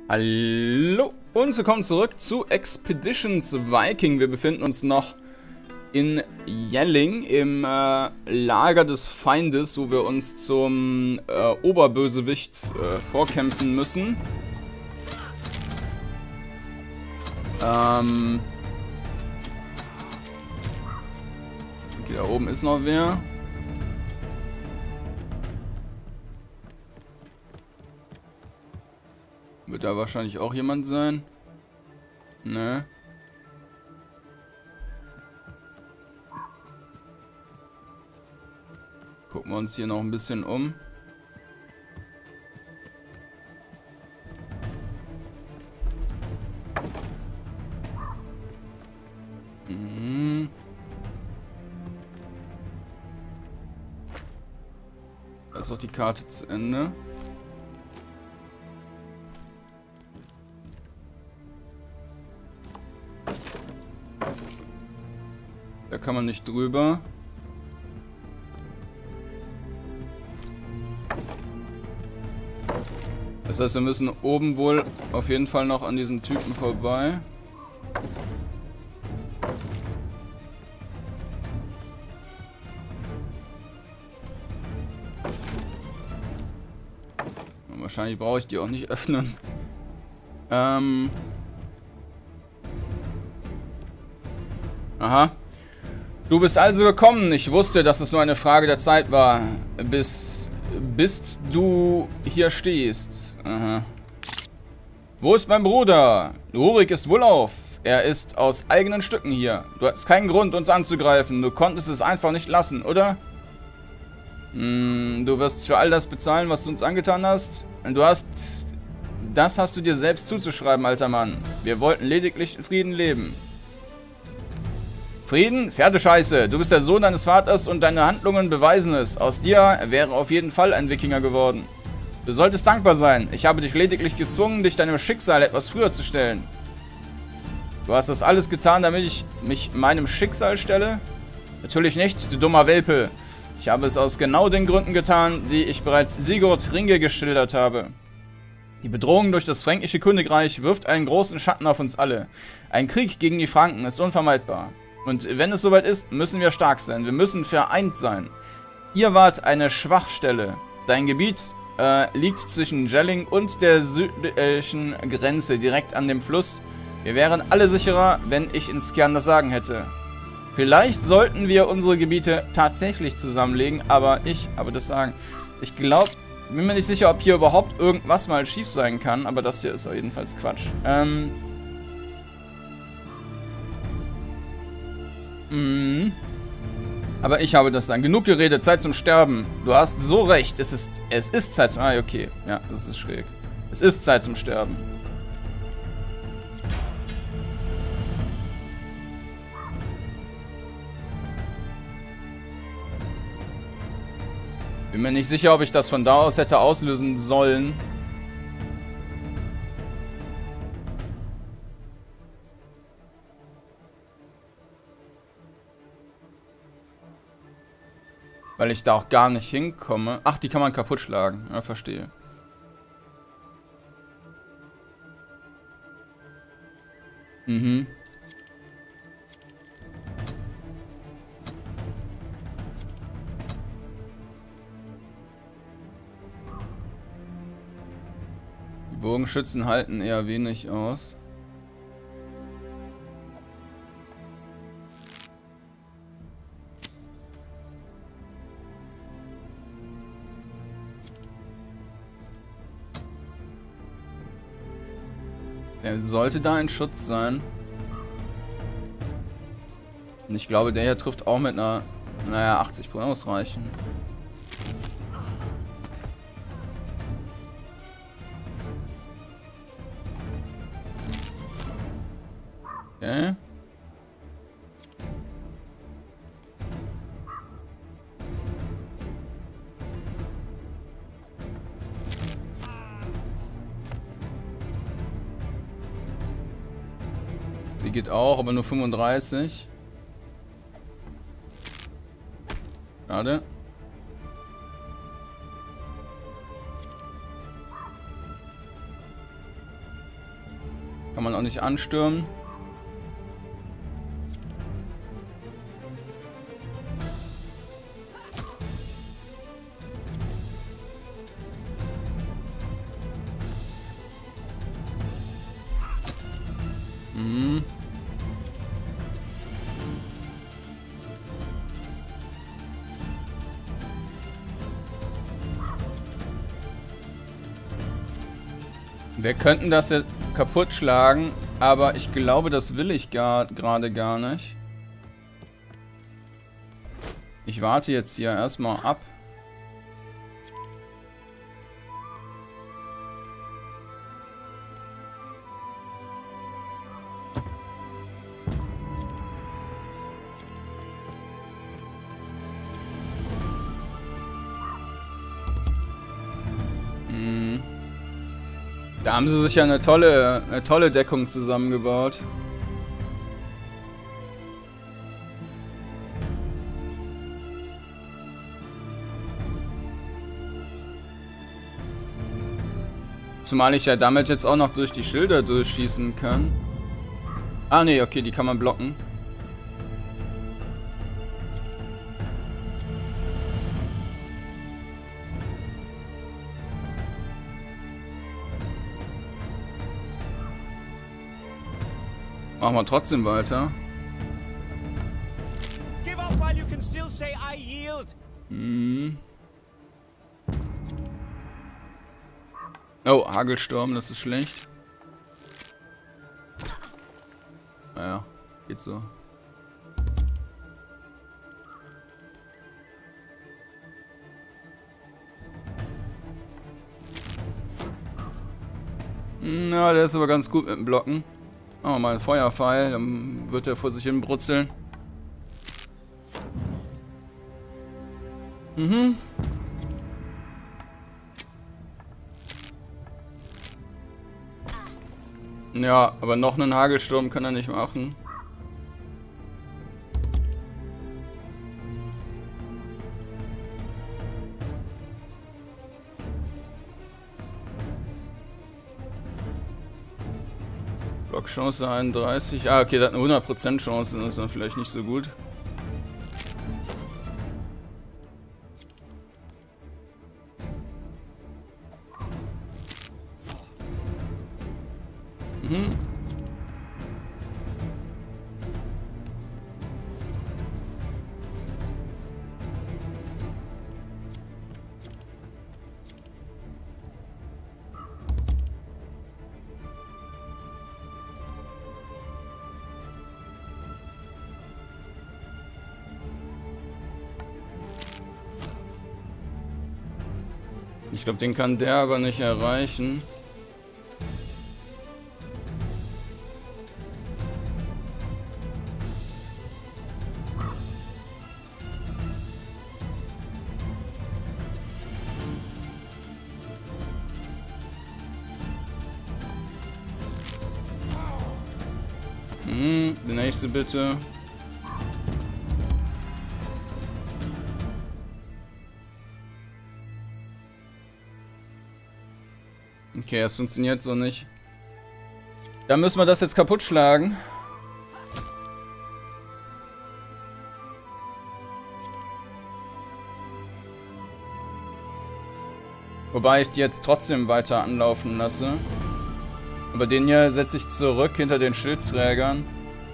Hallo und willkommen zurück zu Expeditions Viking. Wir befinden uns noch in Yelling im Lager des Feindes, wo wir uns zum Oberbösewicht vorkämpfen müssen. Okay, da oben ist noch wer. Wird da wahrscheinlich auch jemand sein? Ne. Gucken wir uns hier noch ein bisschen um. Mhm. Da ist auch die Karte zu Ende. Da kann man nicht drüber. Das heißt, wir müssen oben wohl auf jeden Fall noch an diesen Typen vorbei. Und wahrscheinlich brauche ich die auch nicht öffnen. Aha. Du bist also gekommen. Ich wusste, dass es nur eine Frage der Zeit war, bis du hier stehst. Aha. Wo ist mein Bruder? Rurik ist wohlauf. Er ist aus eigenen Stücken hier. Du hast keinen Grund, uns anzugreifen. Du konntest es einfach nicht lassen, oder? Du wirst für all das bezahlen, was du uns angetan hast. Das hast du dir selbst zuzuschreiben, alter Mann. Wir wollten lediglich in Frieden leben. Frieden? Pferdescheiße. Du bist der Sohn deines Vaters und deine Handlungen beweisen es. Aus dir wäre auf jeden Fall ein Wikinger geworden. Du solltest dankbar sein. Ich habe dich lediglich gezwungen, dich deinem Schicksal etwas früher zu stellen. Du hast das alles getan, damit ich mich meinem Schicksal stelle? Natürlich nicht, du dummer Welpe. Ich habe es aus genau den Gründen getan, die ich bereits Sigurd Ringe geschildert habe. Die Bedrohung durch das fränkische Königreich wirft einen großen Schatten auf uns alle. Ein Krieg gegen die Franken ist unvermeidbar. Und wenn es soweit ist, müssen wir stark sein. Wir müssen vereint sein. Ihr wart eine Schwachstelle. Dein Gebiet liegt zwischen Yelling und der südlichen Grenze, direkt an dem Fluss. Wir wären alle sicherer, wenn ich in Skjern das Sagen hätte. Vielleicht sollten wir unsere Gebiete tatsächlich zusammenlegen, aber ich habe das Sagen. Ich glaube, bin mir nicht sicher, ob hier überhaupt irgendwas mal schief sein kann, aber das hier ist auf jeden Fall Quatsch. Aber ich habe das dann. Genug geredet, Zeit zum Sterben. Du hast so recht. Es ist Zeit zum... Ah, okay. Ja, das ist schräg. Es ist Zeit zum Sterben. Bin mir nicht sicher, ob ich das von da aus hätte auslösen sollen. Weil ich da auch gar nicht hinkomme. Ach, die kann man kaputt schlagen. Ja, verstehe. Mhm. Die Bogenschützen halten eher wenig aus. Sollte da ein Schutz sein. Und ich glaube, der hier trifft auch mit einer... Naja, 80 Pro ausreichen. Okay. Die geht auch, aber nur 35. Schade. Kann man auch nicht anstürmen. Mhm. Wir könnten das jetzt kaputt schlagen, aber ich glaube, das will ich gerade gar nicht. Ich warte jetzt hier erstmal ab. Da haben sie sich ja eine tolle Deckung zusammengebaut. Zumal ich ja damit jetzt auch noch durch die Schilder durchschießen kann. Ah ne, okay, die kann man blocken. Machen wir trotzdem weiter. Hm. Oh, Hagelsturm, das ist schlecht. Naja, geht so. Na, der ist aber ganz gut mit dem Blocken. Machen wir mal einen Feuerpfeil, dann wird er vor sich hin brutzeln. Mhm. Ja, aber noch einen Hagelsturm kann er nicht machen. Blockchance 31. Ah, okay, das hat eine 100% Chance, das ist dann vielleicht nicht so gut. Mhm. Ich glaube, den kann der aber nicht erreichen. Die nächste bitte. Okay, das funktioniert so nicht. Dann müssen wir das jetzt kaputt schlagen. Wobei ich die jetzt trotzdem weiter anlaufen lasse. Aber den hier setze ich zurück hinter den Schildträgern.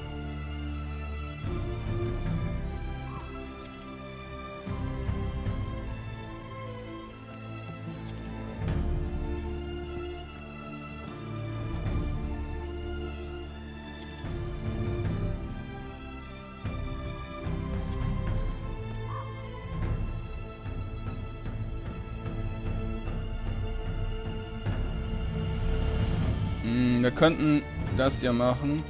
Wir könnten das hier machen.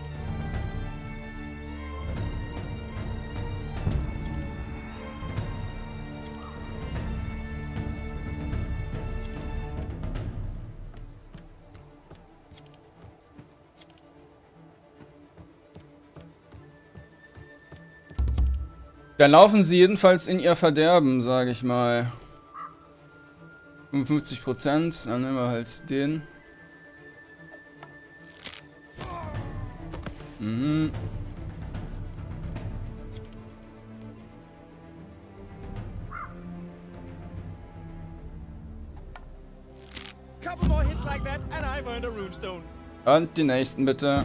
Dann laufen sie jedenfalls in ihr Verderben, sage ich mal. 55%, dann nehmen wir halt den. Mhm. Couple more hits like that and I've earned a runestone. Und die nächsten bitte.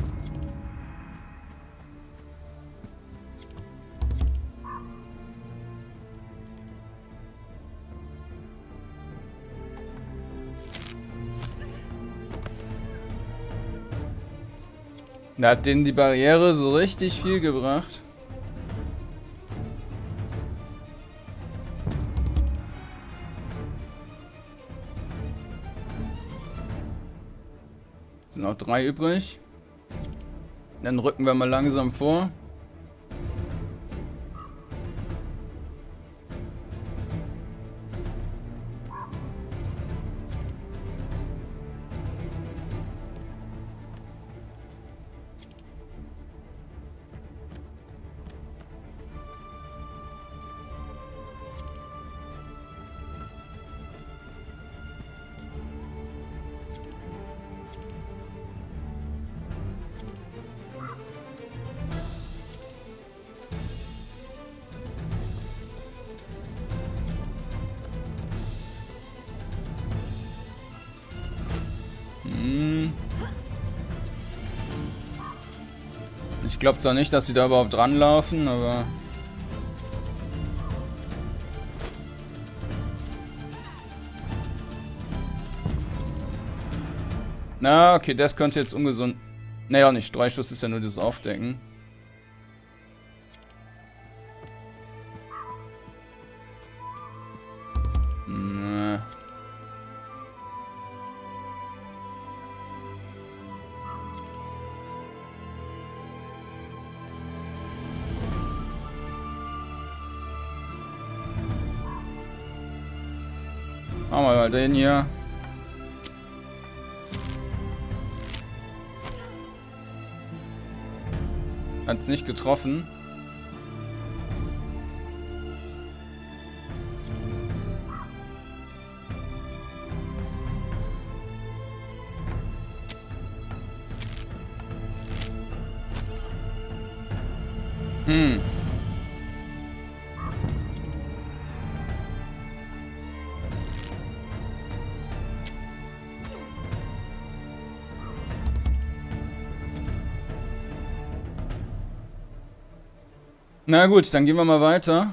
Da hat denen die Barriere so richtig viel gebracht. Sind noch 3 übrig. Dann rücken wir mal langsam vor. Ich glaube zwar nicht, dass sie da überhaupt ranlaufen, aber... Na, okay, das könnte jetzt ungesund... Naja, nicht. 3 Schuss ist ja nur das Aufdecken. Machen wir mal den hier. Hat's nicht getroffen. Na gut, dann gehen wir mal weiter.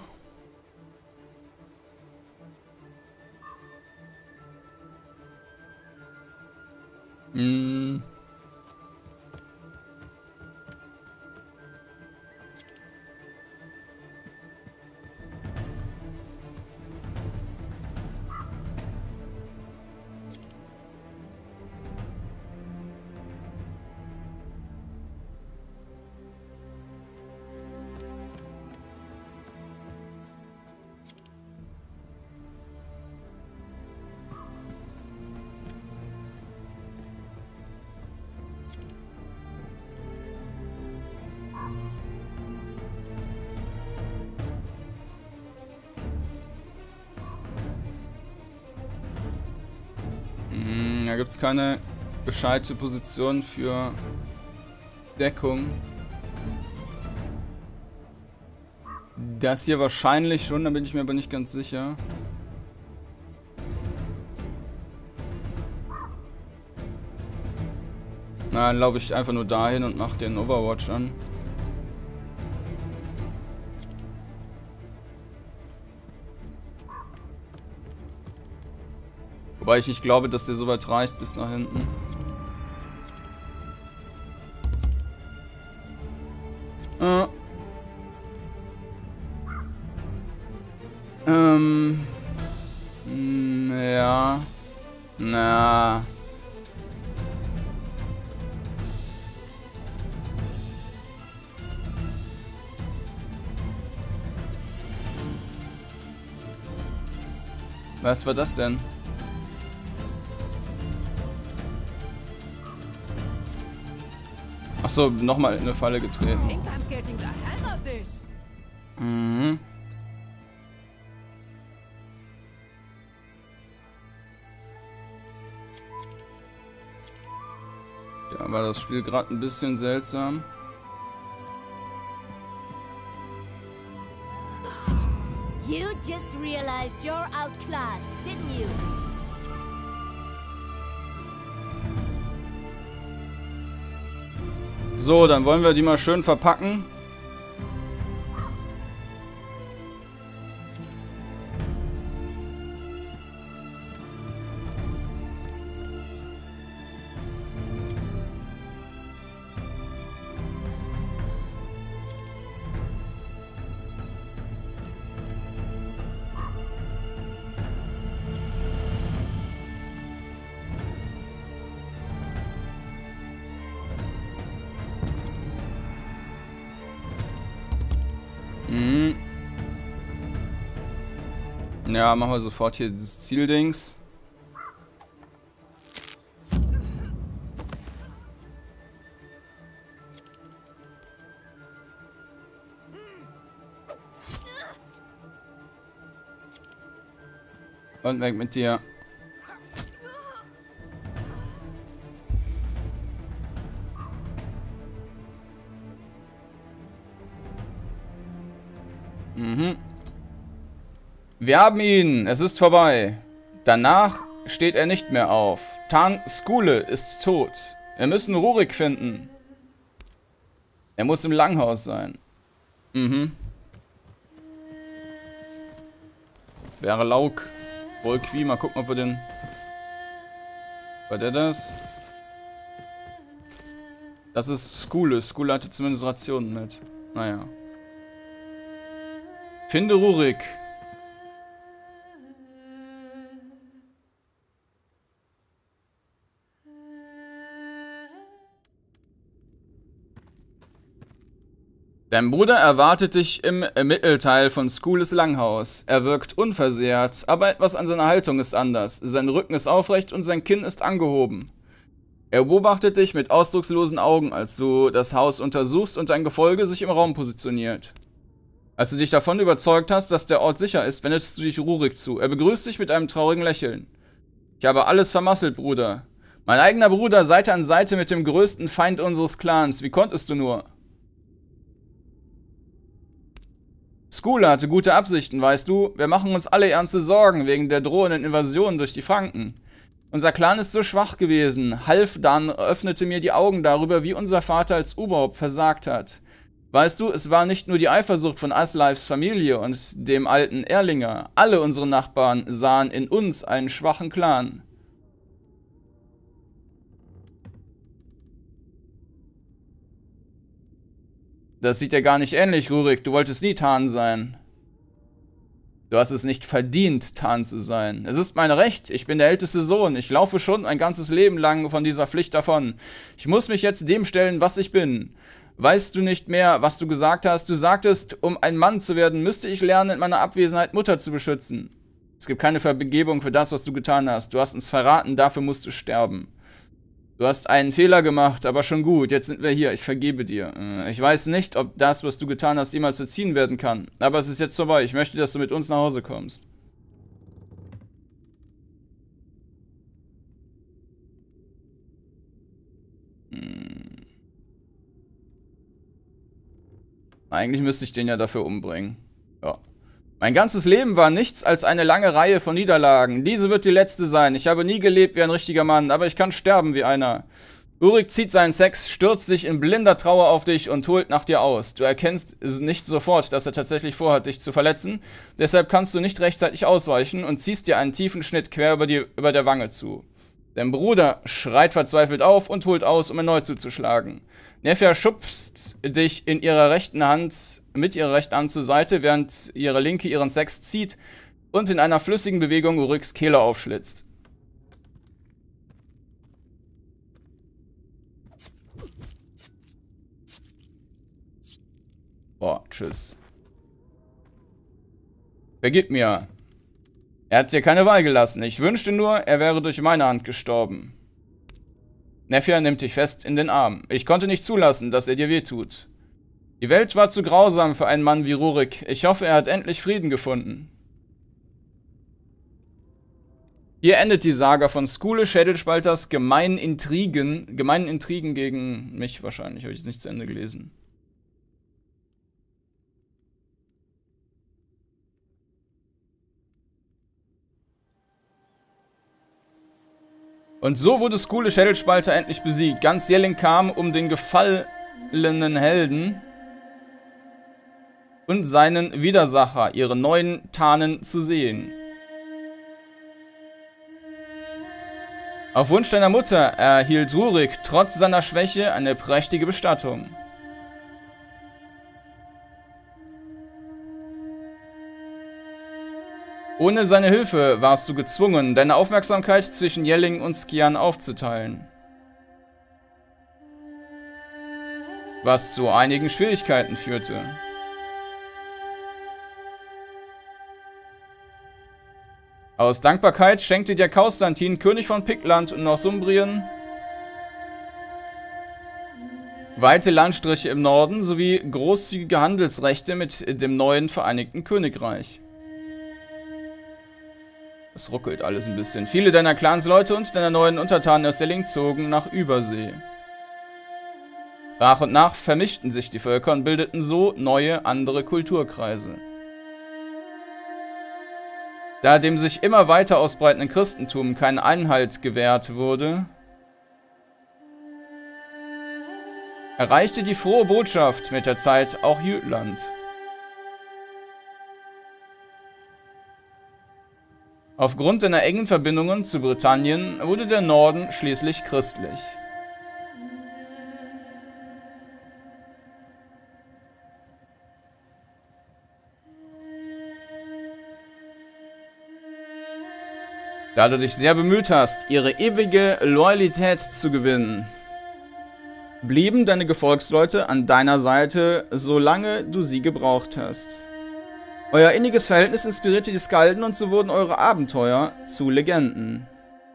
Da gibt es keine gescheite Position für Deckung. Das hier wahrscheinlich schon, da bin ich mir aber nicht ganz sicher. Na, dann laufe ich einfach nur dahin und mache den Overwatch an. Wobei ich nicht glaube, dass der so weit reicht bis nach hinten. Ja. Na. Was war das denn? Achso, nochmal in eine Falle getreten. Mhm. Ja, war das Spiel gerade ein bisschen seltsam. just realized you're outclassed, didn't you? So, dann wollen wir die mal schön verpacken. Ja, machen wir sofort hier dieses Zieldings. Und weg mit dir. Wir haben ihn. Es ist vorbei. Danach steht er nicht mehr auf. Tarn Skule ist tot. Wir müssen Rurik finden. Er muss im Langhaus sein. Wäre Lauk. Volkwi. Mal gucken, ob wir den... War der das? Das ist Skule. Skule hatte zumindest Rationen mit. Naja. Finde Rurik. Dein Bruder erwartet dich im Mittelteil von Skules Langhaus. Er wirkt unversehrt, aber etwas an seiner Haltung ist anders. Sein Rücken ist aufrecht und sein Kinn ist angehoben. Er beobachtet dich mit ausdruckslosen Augen, als du das Haus untersuchst und dein Gefolge sich im Raum positioniert. Als du dich davon überzeugt hast, dass der Ort sicher ist, wendest du dich Rurik zu. Er begrüßt dich mit einem traurigen Lächeln. Ich habe alles vermasselt, Bruder. Mein eigener Bruder Seite an Seite mit dem größten Feind unseres Clans. Wie konntest du nur? Skule hatte gute Absichten, weißt du. Wir machen uns alle ernste Sorgen wegen der drohenden Invasion durch die Franken. Unser Clan ist so schwach gewesen. Halfdan öffnete mir die Augen darüber, wie unser Vater als Oberhaupt versagt hat. Weißt du, es war nicht nur die Eifersucht von Asleifs Familie und dem alten Erlinger. Alle unsere Nachbarn sahen in uns einen schwachen Clan. Das sieht dir gar nicht ähnlich, Rurik. Du wolltest nie Tarn sein. Du hast es nicht verdient, Tarn zu sein. Es ist mein Recht. Ich bin der älteste Sohn. Ich laufe schon ein ganzes Leben lang von dieser Pflicht davon. Ich muss mich jetzt dem stellen, was ich bin. Weißt du nicht mehr, was du gesagt hast? Du sagtest, um ein Mann zu werden, müsste ich lernen, in meiner Abwesenheit Mutter zu beschützen. Es gibt keine Vergebung für das, was du getan hast. Du hast uns verraten, dafür musst du sterben. Du hast einen Fehler gemacht, aber schon gut. Jetzt sind wir hier. Ich vergebe dir. Ich weiß nicht, ob das, was du getan hast, jemals verziehen werden kann. Aber es ist jetzt vorbei. Ich möchte, dass du mit uns nach Hause kommst. Eigentlich müsste ich den ja dafür umbringen. Ja. Mein ganzes Leben war nichts als eine lange Reihe von Niederlagen. Diese wird die letzte sein. Ich habe nie gelebt wie ein richtiger Mann, aber ich kann sterben wie einer. Rurik zieht seinen Sex, stürzt sich in blinder Trauer auf dich und holt nach dir aus. Du erkennst nicht sofort, dass er tatsächlich vorhat, dich zu verletzen. Deshalb kannst du nicht rechtzeitig ausweichen und ziehst dir einen tiefen Schnitt quer über der Wange zu. Dein Bruder schreit verzweifelt auf und holt aus, um erneut zuzuschlagen. Nefja schubst dich mit ihrer rechten Hand zur Seite, während ihre linke ihren Sex zieht und in einer flüssigen Bewegung Ruriks Kehle aufschlitzt. Boah, tschüss. Vergib mir. Er hat dir keine Wahl gelassen. Ich wünschte nur, er wäre durch meine Hand gestorben. Nefja nimmt dich fest in den Arm. Ich konnte nicht zulassen, dass er dir wehtut. Die Welt war zu grausam für einen Mann wie Rurik. Ich hoffe, er hat endlich Frieden gefunden. Hier endet die Saga von Skule Schädelspalters gemeinen Intrigen gegen mich wahrscheinlich. Habe ich nicht zu Ende gelesen. Und so wurde Skule Schädelspalter endlich besiegt. Ganz Jelling kam, um den gefallenen Helden und seinen Widersacher, ihre neuen Tarnen, zu sehen. Auf Wunsch deiner Mutter erhielt Rurik trotz seiner Schwäche eine prächtige Bestattung. Ohne seine Hilfe warst du gezwungen, deine Aufmerksamkeit zwischen Jelling und Skian aufzuteilen. Was zu einigen Schwierigkeiten führte. Aus Dankbarkeit schenkte dir Konstantin, König von Pictland und Northumbrien, weite Landstriche im Norden sowie großzügige Handelsrechte mit dem neuen Vereinigten Königreich. Es ruckelt alles ein bisschen. Viele deiner Clansleute und deiner neuen Untertanen aus Jelling zogen nach Übersee. Nach und nach vermischten sich die Völker und bildeten so neue, andere Kulturkreise. Da dem sich immer weiter ausbreitenden Christentum kein Einhalt gewährt wurde, erreichte die frohe Botschaft mit der Zeit auch Jütland. Aufgrund deiner engen Verbindungen zu Britannien wurde der Norden schließlich christlich. Da du dich sehr bemüht hast, ihre ewige Loyalität zu gewinnen, blieben deine Gefolgsleute an deiner Seite, solange du sie gebraucht hast. Euer inniges Verhältnis inspirierte die Skalden und so wurden eure Abenteuer zu Legenden.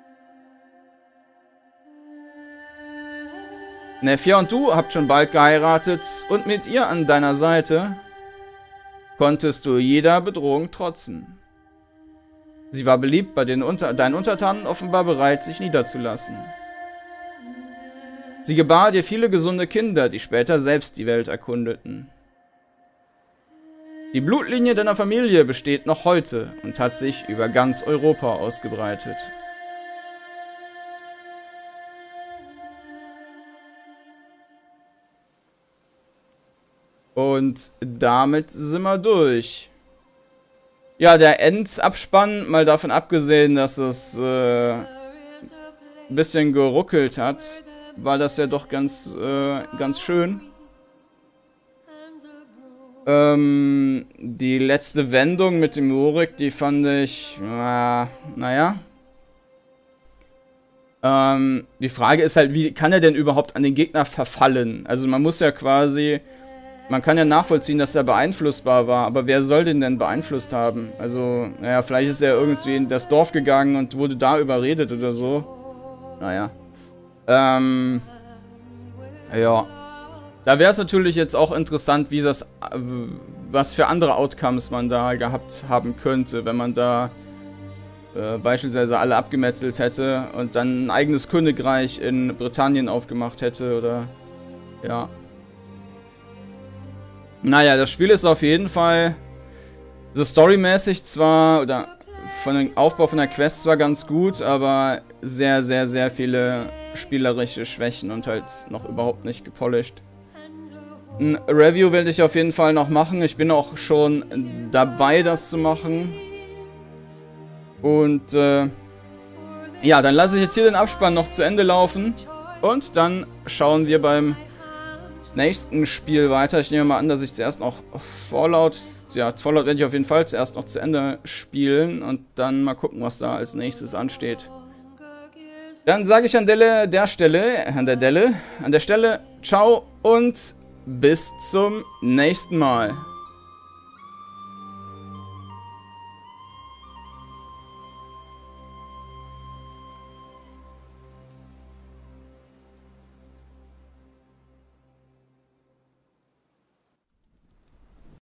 Nefja und du habt schon bald geheiratet und mit ihr an deiner Seite konntest du jeder Bedrohung trotzen. Sie war beliebt bei deinen Untertanen, offenbar bereit, sich niederzulassen. Sie gebar dir viele gesunde Kinder, die später selbst die Welt erkundeten. Die Blutlinie deiner Familie besteht noch heute und hat sich über ganz Europa ausgebreitet. Und damit sind wir durch. Ja, der Endabspann, mal davon abgesehen, dass es ein bisschen geruckelt hat, war das ja doch ganz schön. Die letzte Wendung mit dem Rurik, die fand ich, naja. Die Frage ist halt, wie kann er denn überhaupt an den Gegner verfallen? Also man muss ja quasi, man kann ja nachvollziehen, dass er beeinflussbar war, aber wer soll den denn beeinflusst haben? Also, naja, vielleicht ist er irgendwie in das Dorf gegangen und wurde da überredet oder so. Naja. Ja. Da wäre es natürlich jetzt auch interessant, wie das, was für andere Outcomes man da gehabt haben könnte, wenn man da beispielsweise alle abgemetzelt hätte und dann ein eigenes Königreich in Britannien aufgemacht hätte oder ja. Naja, das Spiel ist auf jeden Fall so storymäßig zwar, oder von dem Aufbau von der Quest zwar ganz gut, aber sehr, sehr, sehr viele spielerische Schwächen und halt noch überhaupt nicht gepolished. Ein Review werde ich auf jeden Fall noch machen. Ich bin auch schon dabei, das zu machen. Und ja, dann lasse ich jetzt hier den Abspann noch zu Ende laufen. Und dann schauen wir beim nächsten Spiel weiter. Ich nehme mal an, dass ich zuerst noch Fallout... Ja, Fallout werde ich auf jeden Fall zuerst noch zu Ende spielen. Und dann mal gucken, was da als nächstes ansteht. Dann sage ich an der Stelle, ciao und bis zum nächsten Mal.